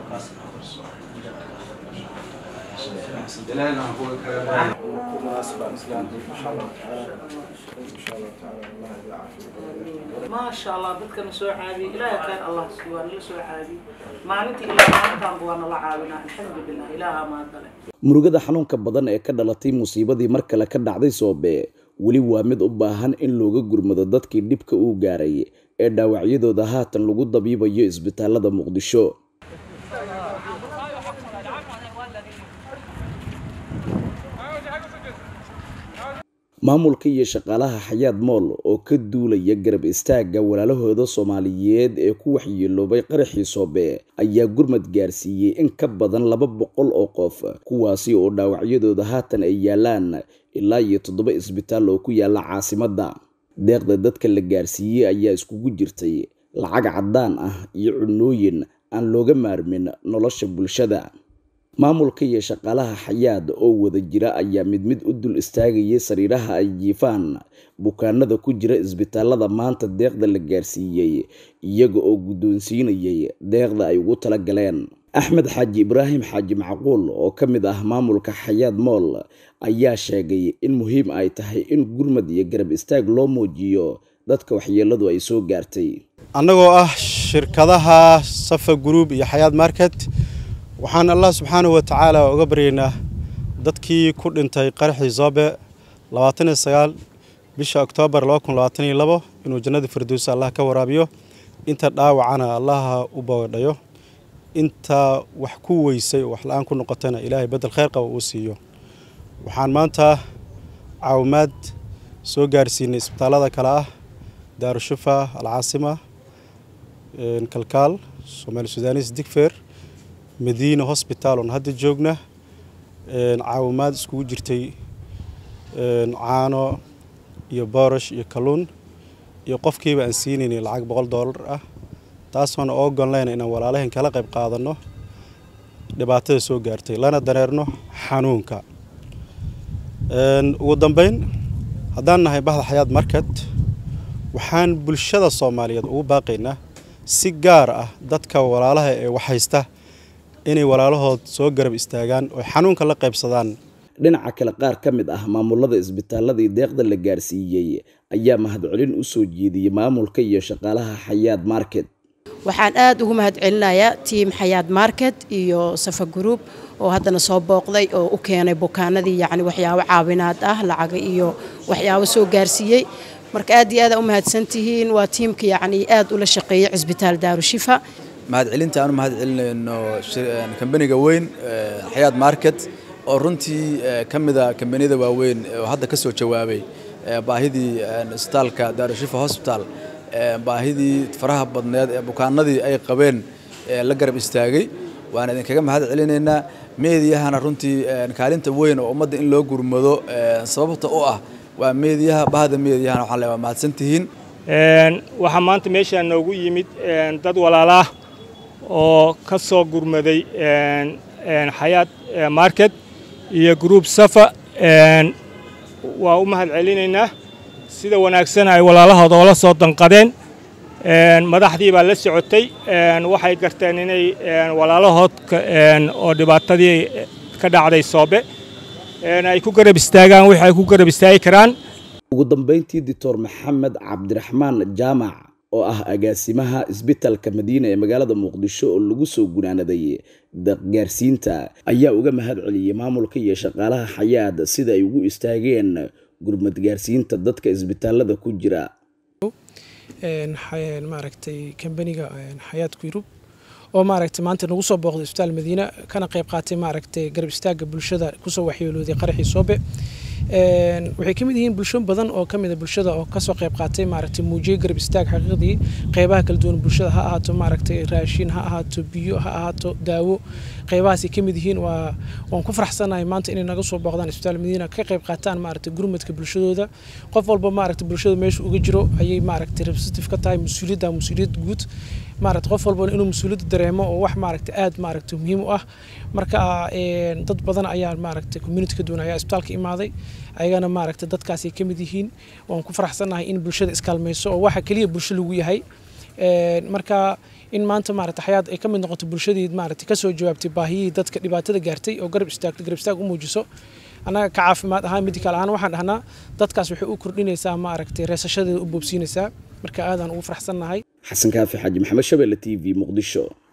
ما شاء الله بدك نسوي عادي إلهي كان الله سبحانه نسوي عادي ما أنت إلا ما كان بوانا الله عاونا الحمد لله إلها ما ضل murugada xanuunka badan ee ka dhalatay musiibadii mar kale ka dhacday Soobe wali waa mid u baahan in looga gurmado dadkii dhibka uu gaaray ee dhaawacyadooda haatan lagu dabiibayo isbitaalada Muqdisho. maamulka iyo shaqaalaha Xayaad Mool oo ka duulaya garab istaaga walaalahooda Soomaaliyeed ee ku waxyeeloobay qaraxii Soobe ayaa gurmad gaarsiiyay in ka badan 200 oo qof kuwaasi oo dhaawacyadooda haatan ay yaalaan ilaa 7 isbitaal oo ku yaala caasimadda. deeqda dadka la gaarsiiyay ayaa iskugu jirtay lacag cadaan ah iyo cunooyin aan looga maarmin nolosha bulshada. maamulka iyo shaqaalaha Xayaad oo wada jira ayaa mid u dul istaagayay sariiraha ay jiifaan bukaanada ku jira isbitaalada maanta deeqda la gaarsiiyay iyaga oo guddoonsiinayay deeqda ay ugu tala galeen. Axmed Xaaji Ibraahim Xaaji Macquul oo ka mid ah maamulka Xayaad Mool ayaa sheegay in muhiim ay tahay in gurmad iyo garab istaag loo muujiyo dadka waxyeeladu ay soo gaartay. annagoo ah shirkadaha Safa Group iyo Xayaad Market waxaan Allah subhanahu wa ta'ala uga baryaynaa dadkii ku dhintay qaraxii Soobe 29 bisha Oktoobar 2022 inuu jannada Firdaws Allah ka waraabiyo inta dhaawacana Allah u boodhayo inta wax ku weysay wax la'aan ku noqotana Ilaahay badal khayr qabo uu siiyo. waxaan maanta caawimaad soo gaarsiinay isbitaalada kala ah Daarushifa Al-Caasima Kalkaal Soomaali Suudaanis Digfeer Medina Hospital on hadda joogna caawimaad iskugu jirtay caano iyo boorash iyo kalluun iyo qofkiiba aan siinayay lacag $100 ah taasoo oo go'aanayna inaan walaalahan kala qayb qaadano dhibaatada soo gaartay lana dareerno xanuunka. ugu dambeyn haddaan nahay bahda Xayaad Market waxaan bulshada Soomaaliyeed ugu baaqaynaa si gaar ah dadka walaalaha ee wax haysta inay walaalahood soo garab istaagaan oo xanuunka la qaybsadaan. dhinaca kale qaar ka mid ah maamulada isbitaalada deeqda la gaarsiiyay ayaa mahadcelin u soo jeediyay maamulka iyo shaqaalaha Xayaad Market. waxaan aad ugu mahadcelinayaa team Xayaad Market iyo Safa Group oo haddana soo booqday oo u keenay bukaanadii yacni waxyaabo caawinaad ah lacag iyo waxyaabo soo gaarsiiyay. marka aad iyo aad u mahadsantihiin waa teamka yacni aad ula shaqeeyay isbitaal Daarushifa. mahadcelinta aan mahadcelinayno kambaniga weyn Xayaad Market oo runtii kamida kambanida waaweyn oo hadda ka soo jawaabay baahidii isbitaalka Daarushifa Hospital baahidii faraha badneed ee bukaanadii ay qabeen la garab istaagay. waan idinkaga mahadcelinaynaa meediyahana runtii kaalinta weyn oo ummadda in loo gurmado sababta oo ah waa meediyaha bahda meediyahana waxaan leeyahay mahadsantihiin. waxa maanta meesha noogu yimid dad walaalaah oo ka soo gurmaday Xayaad Market iyo Group Safa waa u mahadcelinaynaa sida wanaagsan ay walaalahooda oo la soo danqadeen. madaxdii baa la socotay waxay garteen inay walaalahood oo dhibaatadii ka dhacday Soobe ay ku garab istaagaan wixii ay ku garab istaagi karaan. ugu dambeyntii Dr. Maxamed Cabdiraxmaan Jaamac oo ah agaasimaha isbitaalka Madiina ee magaalada Muqdisho oo lagu soo gunaanaday gaarsiinta ayaa uga mahadceliyay maamulka iyo shaqaalaha Xayaad sida ay ugu istaageen gurmad gaarsiinta dadka isbitaalada ku jira. maaragtay kambaniga Xayaad Group oo maaragtay maanta nagu soo booqday isbitaal Madiina kana qayb qaatay maaragtay garab istaaga bulshada ku soo waxyeelooday qaraxii Soobe. waxay kamid yihiin bulsho badan oo kamid ah bulshada oo ka soo qayb qaatay maaragtay muujiyay garab istaag xaqiiqdii qaybaha kala duwan bulshada ha ahaato maaragtay raashin ha ahaato biyo ha ahaato daawo qaybahaas ay kamid yihiin waan ku faraxsanahay maanta inay naga soo booqdaan isbitaal Madiina ka qayb qaataan maaragtay gurmadka bulshadooda. qof walba maaragtay bulshada meesha uga jiro ayay maaragtay representative ka tahay mas'uuliyad guud maaragtay qof walba inuu mas'uuliyad dareemo oo wax maaragtay aad maaragtay muhiim u ah. marka dad badan ayaa maaragtay community ka doonaya isbitaalka imaaday ayagana maaragtay dadkaas ay kamid yihiin waan ku faraxsanahay in bulshada iskaalmayso oo waxa kaliya bulshada lagu yahay marka in maanta maaragtay xayaad ay ka mid noqoto bulshadii maaragtay ka soo jawaabtay baahiyii dadka dhibaatada gaartay oo garab istaag u muujiso anaga ka caafimaad ahaan medical ahaan waxaan dhahnaa dadkaas waxay u kordhinaysaa maaragtay reesashadeeda u boobsiinaysaa marka aadaan ugu faraxsannahay xasan kaafi xaaji maxamed Shabeelle TV Muqdisho.